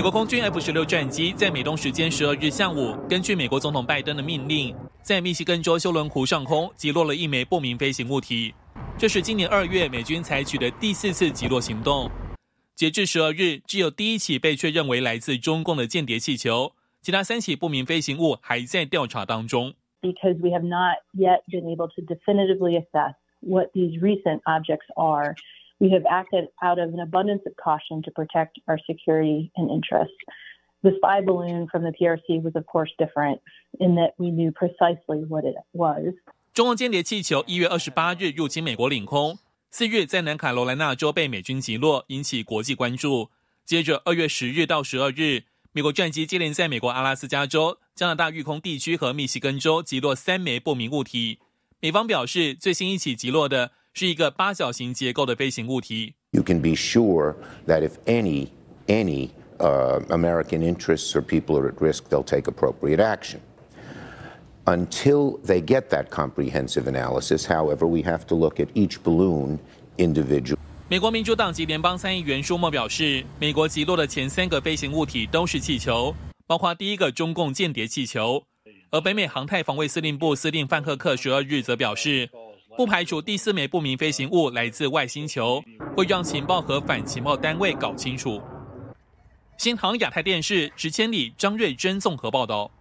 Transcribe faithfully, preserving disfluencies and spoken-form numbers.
国空军 F 十六 战机在美东时间十二日下午，根据美国总统拜登的命令，在密西根州休伦湖上空击落了一枚不明飞行物体。这是今年二月美军采取的第四次击落行动。截至十二日，只有第一起被确认为来自中共的间谍气球，其他三起不明飞行物还在调查当中。 Because we have not yet been able to definitively assess what these recent objects are, we have acted out of an abundance of caution to protect our security and interests. The spy balloon from the P R C was, of course, different in that we knew precisely what it was. 中共间谍气球一月二十八日入侵美国领空，四日在南卡罗来纳州被美军击落，引起国际关注。接着二月十日到十二日，美国战机接连在美国阿拉斯加州、加拿大育空地区和密西根州击落三枚不明物体。美方表示，最新一起击落的是一个八角形结构的飞行物体。 You can be sure that if any any uh, American interests or people are at risk, they'll take appropriate action. Until they get that comprehensive analysis, however, we have to look at each balloon individually. 美国民主党籍联邦参议员舒默表示，美国击落的前三个飞行物体都是气球，包括第一个中共间谍气球。而北美航太防卫司令部司令范赫克十二日则表示，不排除第四枚不明飞行物来自外星球，会让情报和反情报单位搞清楚。新唐亚太电视十千里张瑞珍综合报道。